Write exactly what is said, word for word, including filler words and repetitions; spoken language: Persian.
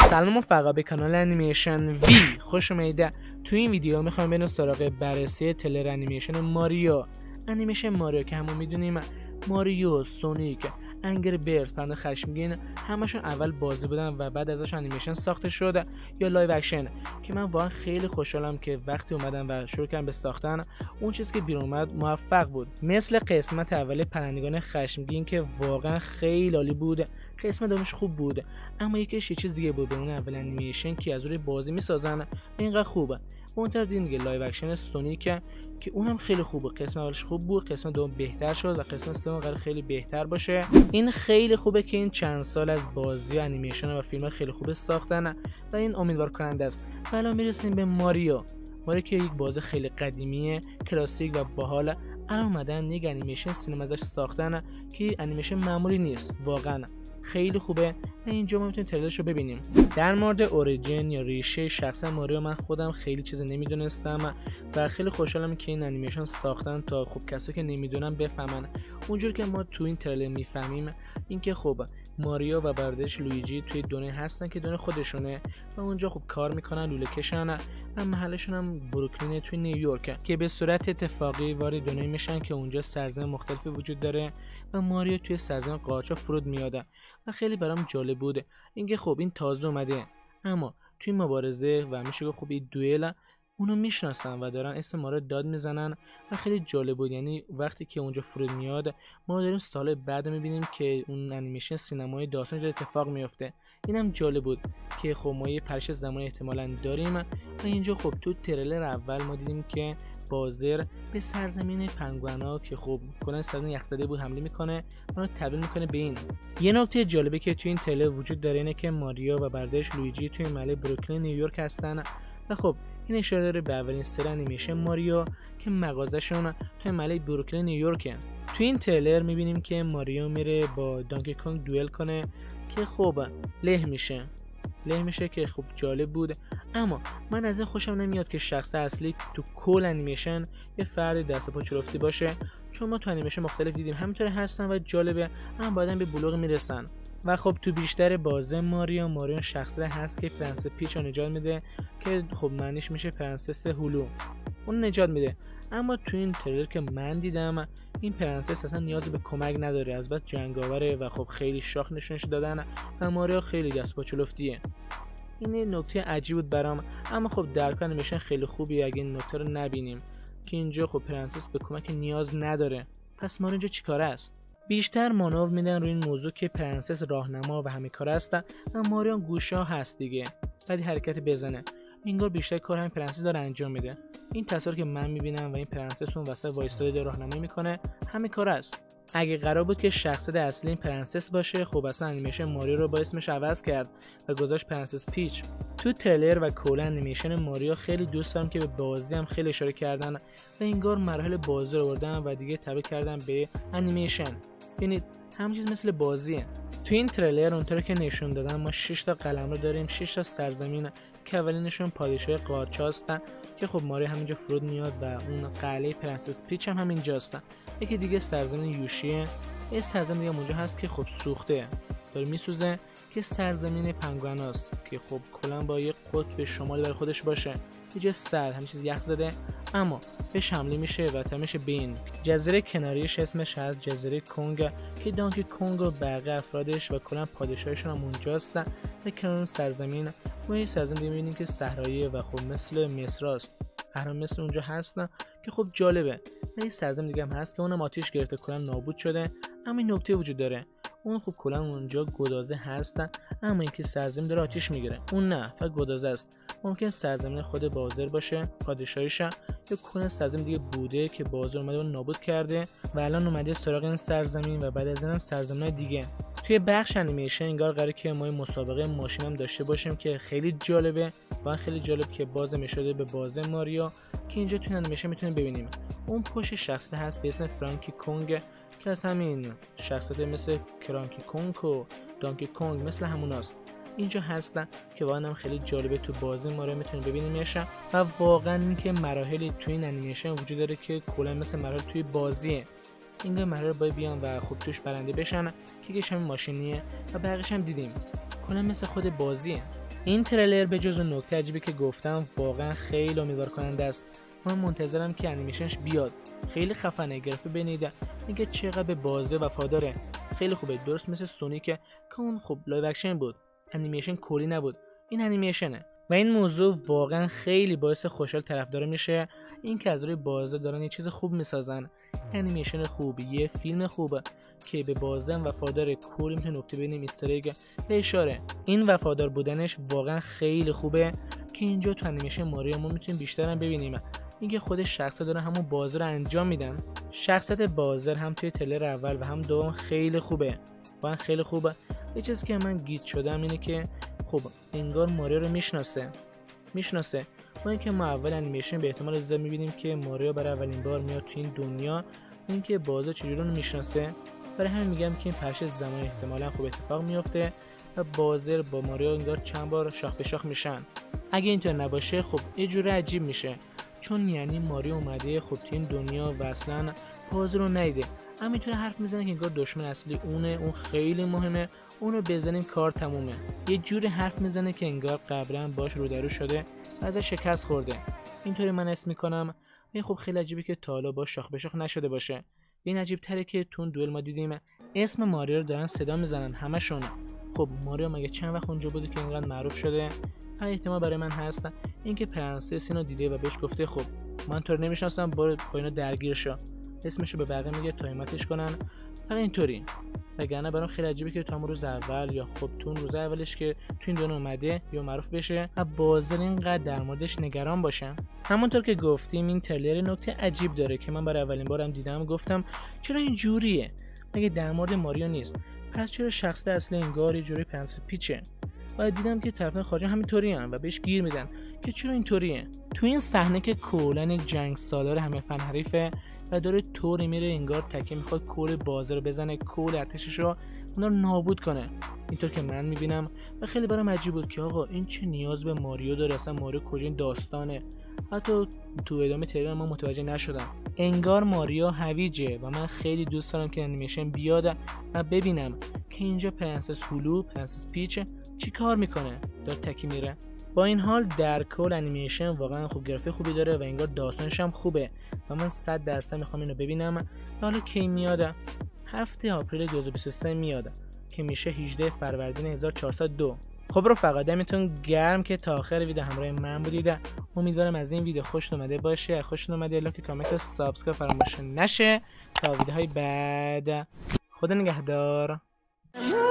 سلام رفقا، به کانال انیمیشن وی خوش اومدید. تو این ویدیو میخوام بریم سراغ بررسی تریلر انیمیشن ماریو. انیمیشن ماریو که همون میدونیم ماریو، سونیک، انگر برد، پرنده خشمگین همشون اول بازی بودن و بعد ازش انیمیشن ساخته شد یا لایو اکشن، که من واقعا خیلی خوشحالم که وقتی اومدن و شروع کردن به ساختن اون چیزی که بیرون اومد موفق بود. مثل قسمت اول پرندگان خشمگین که واقعا خیلی عالی بود، قسمت دومش خوب بود، اما یکیش یه چیز دیگه بود. به اون اول انیمیشن که از روی بازی میسازن اینقدر خوبه. اون طرف دیگه لایو اکشن سونیک که اونم خیلی خوبه. قسمت اولش خوب بود، قسمت دوم بهتر شد و قسمت سوم قرار خیلی بهتر باشه. این خیلی خوبه که این چند سال از بازی و انیمیشن و فیلم خیلی خوب ساختن و این امیدوار کننده است. حالا میرسیم به ماریو. ماریو که یک بازی خیلی قدیمیه، کلاسیک و باحال. الان اومدن یک انیمیشن سینما ازش ساختن که انیمیشن معمولی نیست، واقعا خیلی خوبه و اینجا ما میتونیم تریلرش رو ببینیم. در مورد اوریجین یا ریشه شخصا ماریو من خودم خیلی چیز نمیدونستم و خیلی خوشحالم که این انیمیشن ساختن تا خب کسایی که نمیدونن بفهمن. اونجوری که ما تو این تریلر میفهمیم اینکه خب ماریو و برادرش لویجی توی دنیا هستن که دنیا خودشونه و اونجا خب کار میکنن، لوله کشن و محلشون هم بروکلین توی نیویورک، که به صورت اتفاقی وارد دنیایی میشن که اونجا سرزمین مختلفی وجود داره و ماریو توی سرزمین قاچاق فرود میاد و خیلی برام جالب بود اینکه خب این تازه اومده، اما توی مبارزه و میشه گفت خب این دوئل اونو میشناسن و دارن اسم ماریو داد میزنن و خیلی جالب بود. یعنی وقتی که اونجا فرود میاد ما داریم سال بعد میبینیم که اون انیمیشن سینمایی داستان اتفاق میفته. اینم جالب بود که خب ما یه پرش زمانی احتمالاً داریم و اینجا خب تو تریلر اول ما دیدیم که بازر به سرزمین پنگوانا که خب کلا سرزمین یخزده بود حمله میکنه و تبدیل میکنه به این. یه نکته جالبی که تو این تریلر وجود داره اینه که ماریو و برادرش لویجی توی محله بروکلین نیویورک هستن و خب این اشاره داره به اولین سری انیمیشن ماریو که مغازه‌شون توی محله بروکلین نیویورکه. تو این تریلر میبینیم که ماریو میره با دانکی کونگ دوئل کنه که خب له میشه له میشه که خب جالب بود، اما من از این خوشم نمیاد که شخص اصلی تو کل انیمیشن یه فرد دست و پا چلفتی باشه، چون ما تو انیمیشن مختلف دیدیم همینطوری هستن و جالبه، اما بعدن به بلوغ میرسن. و خب تو بیشتر بازی ماریو ماریو شخصی هست که پرنسس پیچ رو نجات میده که خب معنیش میشه پرنسس هولو، اون نجات میده. اما تو این تریلر که من دیدم این پرنسس اصلا نیاز به کمک نداره، از بس جنگاوره و خب خیلی شاخ نشونش دادن و ماریو خیلی دست پا چلفتیه. این نکته عجیب بود برام، اما خب در کل انیمیشن خیلی خوبیه اگه این نکته رو نبینیم که اینجا خب پرنسس به کمک نیاز نداره. پس ماریو اینجا چیکاره است؟ بیشتر مانور میدن روی این موضوع که پرنسس راهنما و همه کار است و ماریو گوشا هست دیگه، بعد حرکت بزنه. انگار بیشتر کار همین پرنسس داره انجام میده. این تصویر که من میبینم و این پرنسس اون وسط وایستاده داره راهنمایی میکنه، همه کار است. اگه قرار بود که شخصیت اصلی این پرنسس باشه خب اصلا انیمیشن ماریو رو با اسمش عوض کرد و گذاشت پرنسس پیچ. تو تریلر و کلا انیمیشن ماریو خیلی دوست دارم که به بازی هم خیلی اشاره کردن و انگار مراحل بازی رو بردن و دیگه تبدیل کردن به انیمیشن. ببینید همه چیز مثل بازیه. تو این تریلر اونطوری که نشون دادن ما شش تا قلمرو داریم، شش تا سرزمین که اولینشون پادشاه قارچ هستن که خب ماریو همینجا فرود میاد و اون قلعه پرنسس پیچ هم همینجاست. یکی دیگه سرزمین یوشیه، یه سرزمین دیگه اونجا هست که خب سوخته داره میسوزه که سرزمین پنگواناست که خب کلا با یه قطب شمالی برای خودش باشه، یه جای سرد همه چیز یخ زده، اما بهش حمله میشه و تمیشه به این جزیره کناریش اسمش هست جزیره کونگ که دانکی کونگ و بقیه افرادش و کلا پادشاهشون هم اونجاست و کنار اون سرزمین ما یه سرزمین دیگه میبینیم که صحراییه و خب مثل مصراست، اهرام مصر اونجا هستن که خب جالبه. و یه سرزمین دیگه هم هست که اونم آتیش گرفته کلا نابود شده، اما این نکته وجود داره اون خب کلا اونجا گدازه هستن، اما اینکه سرزمین داره آتیش میگیره اون نه، فقط گدازه است. ممکن سرزمین خود بازر باشه پادشاهیش، یا کلا سرزمین دیگه بوده که بازر اومده اون نابود کرده و الان اومده سراغ این سرزمین و بعد از اینم سرزمین دیگه. توی بخش انیمیشن انگار قراره که ما مسابقه ماشین هم داشته باشیم که خیلی جالبه، واقعا خیلی جالب که باز میشده به بازی ماریو که اینجا توی انیمیشن میتونیم ببینیم. اون پشت شخصی هست به اسم فرانکی کونگ که از همین شخصیت مثل کرانکی کونگ و دانکی کونگ مثل هموناست اینجا هستن که واقعا هم خیلی جالبه. تو بازی ما رو میتونیم ببینیمش و واقعا اینکه مراحلی تو این انیمیشن وجود داره که کلا مثل مراحل توی بازیه. اینجا مراحل باید بیان و خب توش برنده بشن که یکیش همین ماشینیه و بقیش هم دیدیم کلا مثل خود بازیه. این تریلر به جز اون نکته عجیبی که گفتم واقعا خیلی امیدوار کننده است. من منتظرم که انیمیشنش بیاد. خیلی خفنه، گرفته ببینید میگه چقدر به بازی وفاداره. خیلی خوبه، درست مثل سونیک که اون خب لایو اکشن بود، انیمیشن کلی نبود. این انیمیشنه و این موضوع واقعا خیلی باعث خوشحال طرفدار میشه. این که از روی بازی دارن یه چیز خوب میسازن، انیمیشن خوب، یه فیلم خوبه که به بازی هم وفادار. کلی میتونه نکته ببینیم، ایستر اگ به اشاره. این وفادار بودنش واقعا خیلی خوبه که اینجا تو انیمیشن ماریو ما میتونیم بیشتر هم ببینیم. میگه خود شخصا دارن همون بازی رو انجام میدن. شخصیت بازر هم توی تریلر اول و هم دوم خیلی خوبه، واقعا خیلی خوبه. یه چیزی که من گیج شدم اینه که خب انگار ماریو رو میشناسه میشناسه با اینکه ما اول انیمیشن به احتمال زیاد میبینیم که ماریو برای اولین بار میاد تو این دنیا، اینکه بازار چجوری رو میشناسه. برای همین میگم که این پخش زمانی احتمالاً خوب اتفاق میفته و بازر با ماریو انگار چند بار شاخ به شاخ میشن. اگه اینطور نباشه خب یه جوری عجیب میشه، چون یعنی ماریو اومده خب تو این دنیا و اصلا بازر رو ندیده. همینطور حرف میزنه که انگار دشمن اصلی اونه، اون خیلی مهمه، اونو بزنیم کار تمومه. یه جوری حرف میزنه که انگار قبلا باش رو درو شده و ازش شکست خورده. اینطوری من اسم میکنم. این خب خیلی عجیبه که تا حالا باش شاخ به شاخ نشده باشه. این عجیب تره که تو اون دوئل ما دیدیم اسم ماریو رو دارن صدا میزنن همشون. خب ماریو مگه چند وقت اونجا بوده که اینقدر معروف شده؟ احتمال برای من هست اینکه پرنسس اینو دیده و بهش گفته خب من تو رو نمیشناسم، برو با اینا درگیر شو. اسمشو به بقیه میگه تا همتش کنن. فقط اینطوری. وگرنه برام خیلی عجیبه که تو هم روز اول یا خب تو اون روز اولش که تو این دنیا اومده یا معروف بشه و بازار اینقدر در موردش نگران باشن. همونطور که گفتیم این تریلر نکته عجیب داره که من برای اولین بارم دیدم گفتم چرا این جوریه؟ مگه در مورد ماریو نیست؟ پس چرا شخصیت اصلی انگار یه جوری پنسل پیچه؟ و دیدم که طرفین خارجی همینطوری ان و بهش گیر میدن که چرا اینطوریه. تو این صحنه که کلا یک جنگ سالار همه فن حریفه و داره طوری میره انگار تکه میخواد کل بازار رو بزنه، کل ارتشش رو اونا رو نابود کنه. اینطور که من میبینم و خیلی برام عجیب بود که آقا این چه نیاز به ماریو داره؟ اصلا ماریو کجا این داستانه؟ حتی تو ادامه تریلر ما متوجه نشدم. انگار ماریو هویجه و من خیلی دوست دارم که انیمیشن بیاد و ببینم که اینجا پرنسس هولو، پرنسس پیچ چی کار میکنه؟ داره تکی میره. با این حال در کل انیمیشن واقعا خوب، گرافیک خوبی داره و انگار داستانش هم خوبه و من صد درصد میخوام اینو ببینم. و حالا کی میاد؟ هفته آپریل دو هزار و بیست و سه میاد که میشه هجدهم فروردین هزار و چهارصد و دو. خب رفقا دمتون گرم که تا آخر ویدیو همراه من بودید. امیدوارم از این ویدیو خوشتون اومده باشه. خوشتون اومده لایک، کامنت و سابسکرایب فراموش نشه تا ویدیوهای بعد. خدا نگهدار.